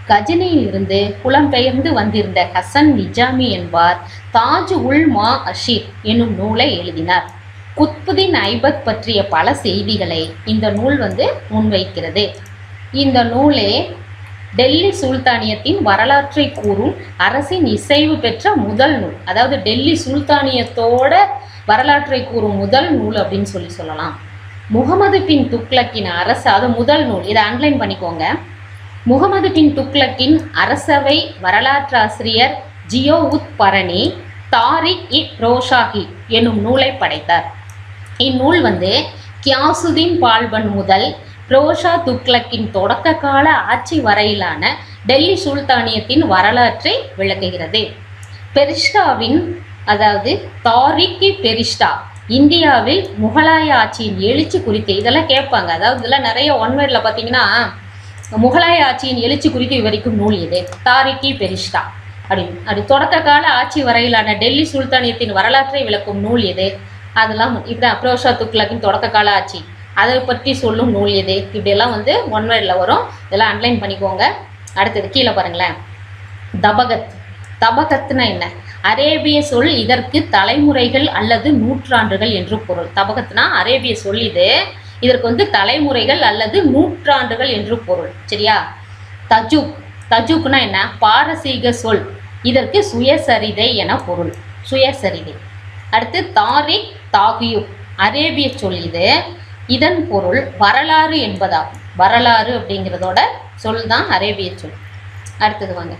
கஜினியில் இருந்து புலம்பெயர்ந்து வந்திருந்த ஹசன் நிஜாமி என்பார் தாஜ் உல் மா அஷீர் என்னும் நூலை எழுதினார். குத்புதீன் ஐபக் பற்றிய பல செய்திகளை இந்த நூல் முன்வைக்கிறது. இந்த நூலே டெல்லி சுல்தானியத்தின் வரலாற்றை கூறும் அரசின் இசைவு பெற்ற முதல் நூல். அதாவது டெல்லி சுல்தானியத்தோட வரலாற்றை கூறும் முதல் நூல் அப்படின்னு சொல்லலாம். முகமது பின் துக்ளக்கின் அரசு, அது முதல் நூல், இதை அண்டர்லைன் பண்ணிக்கோங்க. முகமது பின் துக்ளக்கின் அரசவை வரலாற்றாசிரியர் ஜியோ உத் பரணி தாரிக் இ ரோஷாஹி என்னும் நூலை படைத்தார். இந்நூல் கியாசுதீன் பால்பன் முதல் ரோஷா துக்ளக்கின் தொடக்க கால ஆட்சி வரையிலான டெல்லி சுல்தானியத்தின் வரலாற்றை விளக்குகிறது. பெரிஷ்டாவின், அதாவது தாரிக் இ பெரிஷ்டா, இந்தியாவில் முகலாய ஆட்சியின் எழுச்சி குறித்து, இதெல்லாம் கேட்பாங்க. அதாவது இதெல்லாம் நிறைய ஒன்வேர்டில் பார்த்தீங்கன்னா முகலாய ஆட்சியின் எழுச்சி குறித்து விவரிக்கும் நூல் இது தாரிக் இ பெரிஷ்டா அப்படின்னு. அப்படி தொடக்க கால ஆட்சி வரையிலான டெல்லி சுல்தானியத்தின் வரலாற்றை விளக்கும் நூல் எது? அதெல்லாம் இப்படி ரோஷா துக்ளக்கின் தொடக்க கால ஆட்சி அதை பற்றி சொல்லும் நூல் எது? இப்படியெல்லாம் ஒன்வேர்டில் வரும். இதெல்லாம் அண்டர்லைன் பண்ணிக்கோங்க. அடுத்தது கீழே பாருங்களேன். தபகத். தபகத்னா என்ன? அரேபிய சொல். இதற்கு தலைமுறைகள் அல்லது நூற்றாண்டுகள் என்று பொருள். தபகத்னா அரேபிய சொல். இதற்கு தலைமுறைகள் அல்லது நூற்றாண்டுகள் என்று பொருள். சரியா? தஜூக். தஜூக்னா என்ன? பாரசீக சொல். இதற்கு சுயசரிதை என பொருள். சுயசரிதை. அடுத்து தாரிக் தாகியூப், அரேபிய சொல். இதன் பொருள் வரலாறு என்பதாகும். வரலாறு அப்படிங்கிறதோட சொல் தான் அரேபிய சொல். அடுத்தது வாங்க.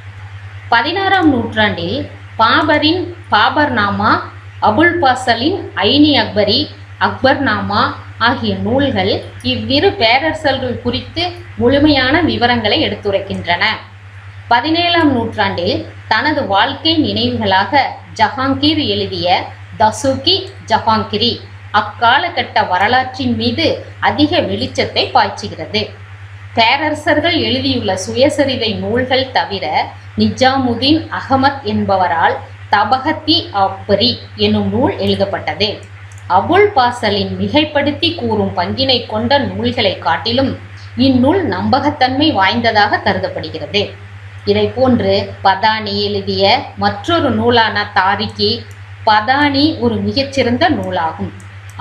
16ஆம் நூற்றாண்டில் பாபரின் பாபர்நாமா, அபுல் பாசலின் ஐனி அக்பரி அக்பர்நாமா ஆகிய நூல்கள் இவ்விரு பேரரசர்கள் குறித்து முழுமையான விவரங்களை எடுத்துரைக்கின்றன. 17ஆம் நூற்றாண்டில் தனது வாழ்க்கை நினைவுகளாக ஜஹாங்கீர் எழுதிய தசூகி ஜஹாங்கிரி அக்காலகட்ட வரலாற்றின் மீது அதிக வெளிச்சத்தை பாய்ச்சுகிறது. பேரரசர்கள் எழுதியுள்ள சுயசரிதை நூல்கள் தவிர நிஜாமுதீன் அகமத் என்பவரால் தபகத்தி அப்பரி என்னும் நூல் எழுதப்பட்டது. அபுல் பாசலின் மிகைப்படுத்தி கூறும் பங்கினை கொண்ட நூல்களை காட்டிலும் இந்நூல் நம்பகத்தன்மை வாய்ந்ததாக கருதப்படுகிறது. இதை போன்று பதானி எழுதிய மற்றொரு நூலான தாரிகி பதானி ஒரு மிகச்சிறந்த நூலாகும்.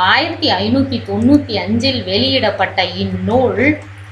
1595 வெளியிடப்பட்ட இந்நூல்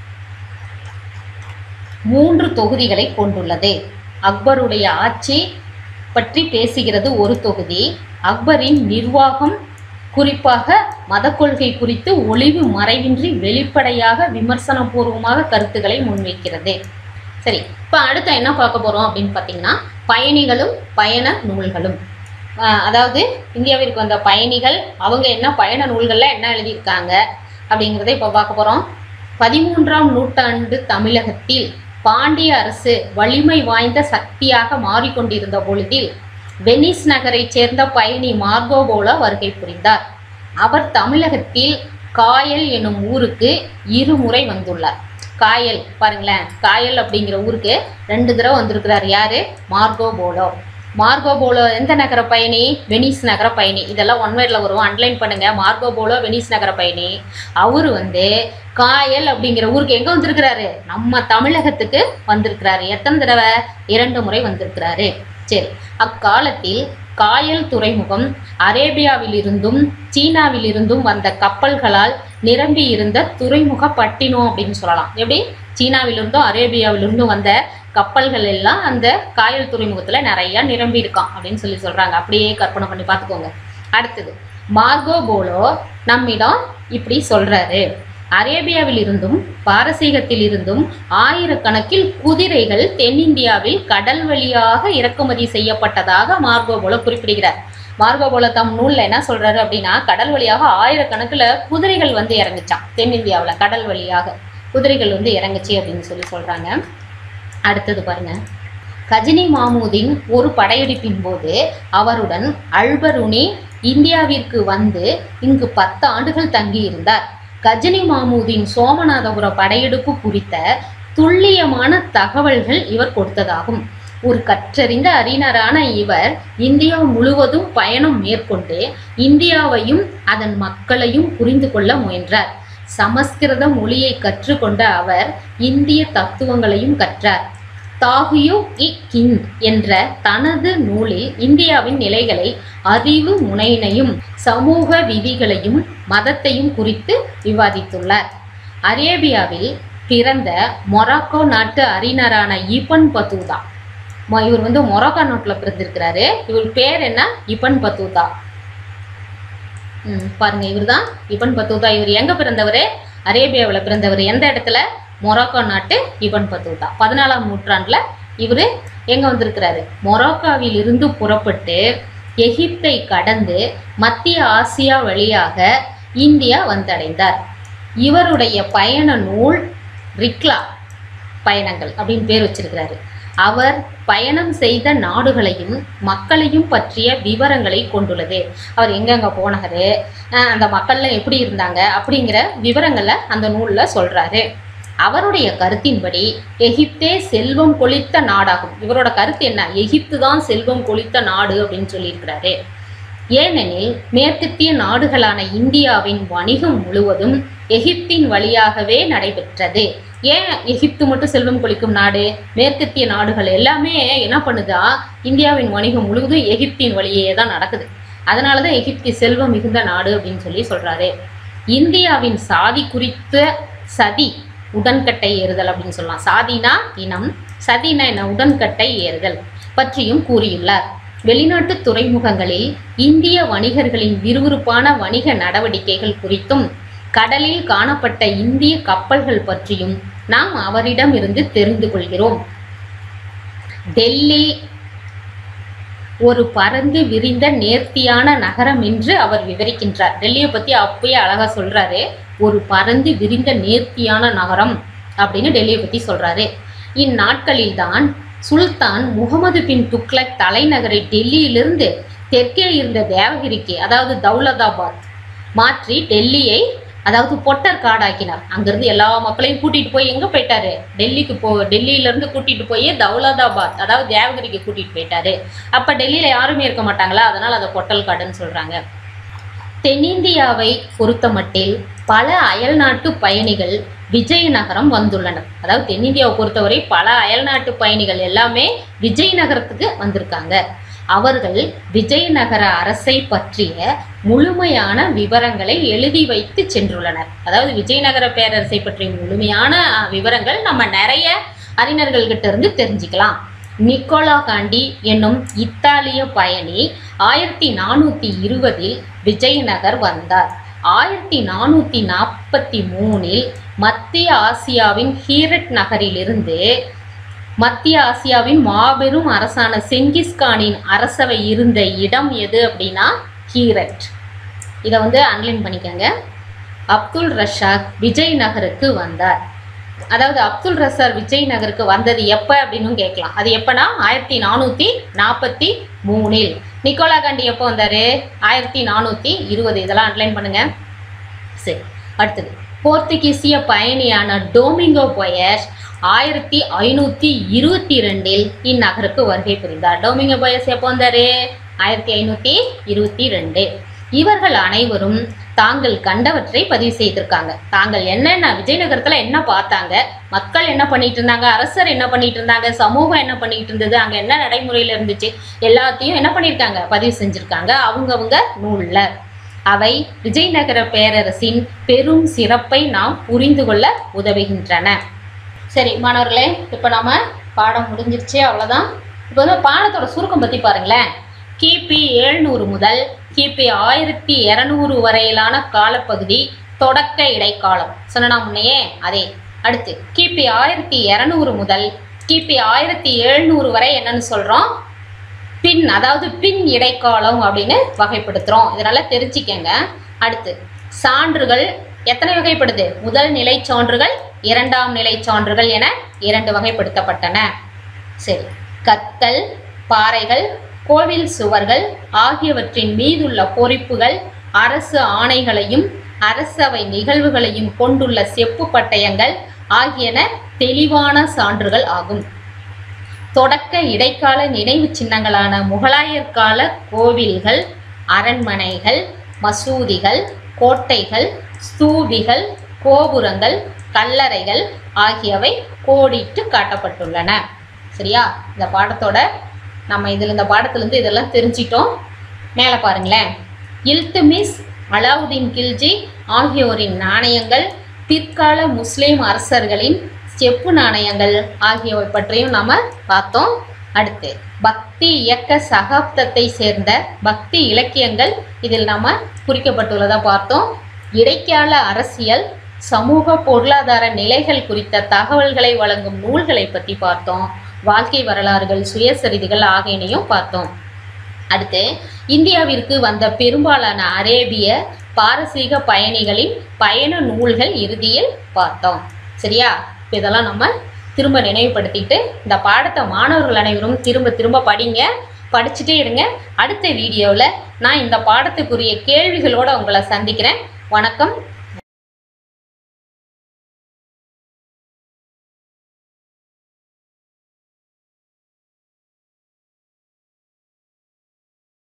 3 தொகுதிகளை கொண்டுள்ளது. அக்பருடைய ஆட்சி பற்றி பேசுகிறது ஒரு தொகுதி. அக்பரின் நிர்வாகம், குறிப்பாக மத கொள்கை குறித்து ஒளிவு மறைவின்றி வெளிப்படையாக விமர்சனபூர்வமாக கருத்துக்களை முன்வைக்கிறது. சரி, இப்போ அடுத்த என்ன பார்க்க போகிறோம் அப்படின்னு பார்த்தீங்கன்னா பயணிகளும் பயண நூல்களும். அதாவது இந்தியாவிற்கு வந்த பயணிகள் அவங்க என்ன பயண நூல்களில் என்ன எழுதியிருக்காங்க அப்படிங்கிறத இப்போ பார்க்க போகிறோம். 13ஆம் நூற்றாண்டு தமிழகத்தில் பாண்டிய அரசு வலிமை வாய்ந்த சக்தியாக மாறிக்கொண்டிருந்த பொழுதில் வெனிஸ் நகரை சேர்ந்த பயணி மார்கோ போலோ வருகை புரிந்தார். அவர் தமிழகத்தில் காயல் எனும் ஊருக்கு 2 முறை வந்துள்ளார். காயல் பாருங்களேன், காயல் அப்படிங்கிற ஊருக்கு 2 தடவை வந்திருக்கிறார். யாரு? Marco polo. மார்கோ போலோ எந்த நகர பயணி? வெனிஸ் நகர பயணி. இதெல்லாம் ஒன்வேர்டில் வரும், அண்டர்லைன் பண்ணுங்க. மார்கோ போலோ வெனிஸ் நகர பயணி. அவர் காயல் அப்படிங்கிற ஊருக்கு எங்கே வந்திருக்கிறாரு? நம்ம தமிழகத்துக்கு வந்திருக்கிறாரு. எத்தனை தடவை? 2 முறை வந்திருக்கிறாரு. சரி, அக்காலத்தில் காயல் துறைமுகம் அரேபியாவிலிருந்தும் சீனாவிலிருந்தும் வந்த கப்பல்களால் நிரம்பி இருந்த துறைமுக பட்டினம் அப்படின்னு சொல்லலாம். எப்படி? சீனாவிலிருந்தும் அரேபியாவிலிருந்தும் வந்த கப்பல்கள் எல்லாம் அந்த காயல் துறைமுகத்தில் நிறையா நிரம்பி இருக்கான் அப்படின்னு சொல்கிறாங்க. அப்படியே கற்பனை பண்ணி பார்த்துக்கோங்க. அடுத்தது மார்கோ போலோ நம்மிடம் இப்படி சொல்கிறாரு. அரேபியாவில் இருந்தும் பாரசீகத்தில் இருந்தும் ஆயிரக்கணக்கில் குதிரைகள் தென்னிந்தியாவில் கடல் வழியாக இறக்குமதி செய்யப்பட்டதாக மார்கோ போலோ குறிப்பிடுகிறார். மார்கோ போலோ தம் நூலில் என்ன சொல்கிறாரு அப்படின்னா, கடல் வழியாக ஆயிரக்கணக்கில் குதிரைகள் இறங்குச்சான். தென்னிந்தியாவில் கடல் வழியாக குதிரைகள் இறங்குச்சு அப்படின்னு சொல்கிறாங்க. அடுத்தது பாருங்க. கஜினி மாமூதின் ஒரு படையெடுப்பின் போது அவருடன் அல்பருனி இந்தியாவிற்கு வந்து இங்கு 10 ஆண்டுகள் தங்கியிருந்தார். கஜினி மாமூதின் சோமநாதபுர படையெடுப்பு குறித்த துல்லியமான தகவல்கள் இவர் கொடுத்ததாகும். ஒரு கற்றறிந்த அறிஞரான இவர் இந்தியா முழுவதும் பயணம் மேற்கொண்டு இந்தியாவையும் அதன் மக்களையும் புரிந்து கொள்ள முயன்றார். சமஸ்கிருத மொழியை கற்றுக்கொண்ட அவர் இந்திய தத்துவங்களையும் கற்றார். தாஹியூ இ கிந்த் என்ற தனது நூலில் இந்தியாவின் நிலைகளை, அறிவு முனையினையும், சமூக விதிகளையும், மதத்தையும் குறித்து விவாதித்துள்ளார். அரேபியாவில் பிறந்த மொராக்கோ நாட்டு அறிஞரான இபன் பத்தூதா, இவர் மொராக்கோ நாட்டில் பிறந்திருக்கிறாரு. இவர் பேர் என்ன? இபன் பத்தூதா. பாருங்க, இவர் தான் இபன் பத்தூதா. இவர் எங்க பிறந்தவர்? அரேபியாவில் பிறந்தவர். எந்த இடத்துல? மொராக்கோ நாட்டு இபன் பத்தூதா. 14ஆம் நூற்றாண்டுல இவர் எங்க வந்திருக்கிறாரு? மொராக்கோவில் இருந்து புறப்பட்டு எகிப்தை கடந்து மத்திய ஆசியா வழியாக இந்தியா வந்தடைந்தார். இவருடைய பயண நூல் ரிக்லா பயணங்கள் அப்படின்னு பேர் வச்சிருக்கிறாரு. அவர் பயணம் செய்த நாடுகளையும் மக்களையும் பற்றிய விவரங்களை கொண்டுள்ளது. அவர் எங்கெங்க போனாரு, அந்த மக்கள்லாம் எப்படி இருந்தாங்க அப்படிங்கிற விவரங்களை அந்த நூலில் சொல்றாரு. அவருடைய கருத்தின்படி எகிப்தே செல்வம் கொளித்த நாடாகும். இவரோட கருத்து என்ன? எகிப்து தான் செல்வம் கொளித்த நாடு அப்படின்னு சொல்லியிருக்கிறாரு. ஏனெனில் மேற்கத்திய நாடுகளான இந்தியாவின் வணிகம் முழுவதும் எகிப்தின் வழியாகவே நடைபெற்றது. ஏன் எகிப்து மட்டும் செல்வம் கொளிக்கும் நாடு? மேற்கத்திய நாடுகள் எல்லாமே என்ன பண்ணுதா, இந்தியாவின் வணிகம் முழுவதும் எகிப்தின் வழியே தான் நடக்குது. அதனாலதான் எகிப்து செல்வம் மிகுந்த நாடு அப்படின்னு சொல்லி சொல்றாரு. இந்தியாவின் சாதி குறித்த சதி உடன்கட்டை ஏறுதல் அப்படின்னு சொல்லலாம். சாதினா இனம், சதினா என்ன? உடன்கட்டை ஏறுதல் பற்றியும் கூறியுள்ளார். வெளிநாட்டு துறைமுகங்களில் இந்திய வணிகர்களின் விறுவிறுப்பான வணிக நடவடிக்கைகள் குறித்தும் கடலில் காணப்பட்ட இந்திய கப்பல்கள் பற்றியும் நாம் அவரிடம் இருந்து தெரிந்து கொள்கிறோம். டெல்லி ஒரு பரந்து விரிந்த நேர்த்தியான நகரம் என்று அவர் விவரிக்கின்றார். டெல்லியை பத்தி அப்பயே அழகா சொல்றாரு. ஒரு பரந்து விரிந்த நேர்த்தியான நகரம் அப்படின்னு டெல்லியை பத்தி சொல்றாரு. இந்நாட்களில் தான் சுல்தான் முகமது பின் துக்ளக் தலைநகரை டெல்லியிலிருந்து தெற்கே இருந்த தேவகிரிக்கு, அதாவது தௌலதாபாத் மாற்றி டெல்லியை, அதாவது பொட்டர் காடாக்கினார். அங்கிருந்து எல்லா மக்களையும் கூட்டிட்டு போய் எங்க போயிட்டாரு? டெல்லியிலிருந்து கூட்டிட்டு போய் தௌலதாபாத், அதாவது தேவகிரிக்கு கூட்டிட்டு போயிட்டாரு. அப்ப டெல்லியில யாருமே இருக்க மாட்டாங்களா, அதனால அதை பொட்டல் காடுன்னு சொல்றாங்க. தென்னிந்தியாவை பொறுத்தமட்டில் பல அயல்நாட்டு பயணிகள் விஜயநகரம் வந்துள்ளனர். அதாவது தென்னிந்தியாவை பொறுத்தவரை பல அயல்நாட்டு பயணிகள் எல்லாமே விஜயநகரத்துக்கு வந்திருக்காங்க. அவர்கள் விஜயநகர அரசை பற்றிய முழுமையான விவரங்களை எழுதி வைத்து சென்றுள்ளனர். அதாவது விஜயநகர பேரரசை பற்றிய முழுமையான விவரங்கள் நம்ம நிறைய அறிஞர்கள்கிட்ட இருந்து தெரிஞ்சுக்கலாம். நிக்கோலா காண்டி என்னும் இத்தாலிய பயணி 1420 விஜயநகர் வந்தார். 1443 மத்திய ஆசியாவின் ஹீரட் நகரிலிருந்து மத்திய ஆசியாவின் மாபெரும் அரசான செங்கிஸ்கானின் அரசவை இருந்த இடம் எது அப்படின்னா ஹீரட். இதை அன்லைன் பண்ணிக்கோங்க. அப்துல் ரஷாக் விஜயநகருக்கு வந்தார். அதாவது அப்துல் ரஷாக் விஜயநகருக்கு வந்தது எப்போ அப்படின்னு கேட்கலாம். அது எப்போனா 1443. நிக்கோலா காண்டி எப்போ வந்தார்? 1420. இதெல்லாம் அன்லைன் பண்ணுங்க. சரி, அடுத்தது போர்த்துகீசிய பயணியான டொமிங்கோ போயஸ் 1522 இந்நகருக்கு வருகை புரிந்தார். டொமிங்கோ போயஸ் எப்போ வந்தாரு? 1522. இவர்கள் அனைவரும் தாங்கள் கண்டவற்றை பதிவு செய்திருக்காங்க. தாங்கள் என்னென்ன விஜயநகரத்துல என்ன பார்த்தாங்க, மக்கள் என்ன பண்ணிட்டு இருந்தாங்க, அரசர் என்ன பண்ணிட்டு இருந்தாங்க, சமூகம் என்ன பண்ணிட்டு இருந்தது, அங்க என்ன நடைமுறையில இருந்துச்சு, எல்லாத்தையும் என்ன பண்ணியிருக்காங்க, பதிவு செஞ்சிருக்காங்க அவங்கவுங்க நூல்ல. அவை விஜயநகர பேரரசின் பெரும் சிறப்பை நாம் புரிந்து கொள்ள உதவுகின்றன. சரி மாணவர்களே, இப்போ நம்ம பாடம் முடிஞ்சிருச்சு, அவ்வளோதான். இப்போ பாடத்தோட சுருக்கம் பற்றி பாருங்களேன். கிபி 700 முதல் கிபி 1200 வரையிலான காலப்பகுதி தொடக்க இடைக்காலம் சொன்னா முன்னையே. அதே அடுத்து கிபி 1200 முதல் கிபி 1700 வரை என்னன்னு சொல்கிறோம்? பின், அதாவது பின் இடைக்காலம் அப்படின்னு வகைப்படுத்துகிறோம். இதனால தெரிஞ்சுக்கங்க. அடுத்து சான்றுகள் எத்தனை வகைப்படுது? முதல் நிலை சான்றுகள், இரண்டாம் நிலை சான்றுகள் என 2 வகைப்படுத்தப்பட்டன. சரி, கற்கள், பாறைகள், கோவில் சுவர்கள் ஆகியவற்றின் மீதுள்ள பொறிப்புகள் அரசு ஆணைகளையும் அரசவை நிகழ்வுகளையும் கொண்டுள்ள செப்பு பட்டயங்கள் ஆகியன தெளிவான சான்றுகள் ஆகும். தொடக்க இடைக்கால நினைவு சின்னங்களான முகலாயர் கால கோவில்கள், அரண்மனைகள், மசூதிகள், கோட்டைகள், ஸ்தூபிகள், கோபுரங்கள், கல்லறைகள் ஆகியவை கோடிட்டு காட்டப்பட்டுள்ளன. சரியா? இந்த பாடத்தோட நம்ம இந்த பாடத்துலேருந்து இதெல்லாம் தெரிஞ்சிட்டோம். மேலே பாருங்களேன், இல்துமிஸ், அலாவுதீன் கில்ஜி ஆகியோரின் நாணயங்கள், பிற்கால முஸ்லீம் அரசர்களின் செப்பு நாணயங்கள் ஆகியவை பற்றியும் நம்ம பார்த்தோம். அடுத்து பக்தி இயக்க சகாப்தத்தை சேர்ந்த பக்தி இலக்கியங்கள் இதில் நம்ம குறிக்கப்பட்டுள்ளதை பார்த்தோம். இடைக்கால அரசியல், சமூக பொருளாதார நிலைகள் குறித்த தகவல்களை வழங்கும் நூல்களை பற்றி பார்த்தோம். வாழ்க்கை வரலாறுகள், சுயசரிதைகள் ஆகியனையும் பார்த்தோம். அடுத்து இந்தியாவிற்கு வந்த பெரும்பாலான அரேபிய பாரசீக பயணிகளின் பயண நூல்கள் இறுதியில் பார்த்தோம். சரியா? இப்போ இதெல்லாம் நம்ம திரும்ப நினைவுபடுத்திட்டு இந்த பாடத்தை மாணவர்கள் அனைவரும் திரும்ப திரும்ப படிங்க, படிச்சுட்டே இருங்க. அடுத்த வீடியோவில் நான் இந்த பாடத்துக்குரிய கேள்விகளோடு உங்களை சந்திக்கிறேன். வணக்கம்.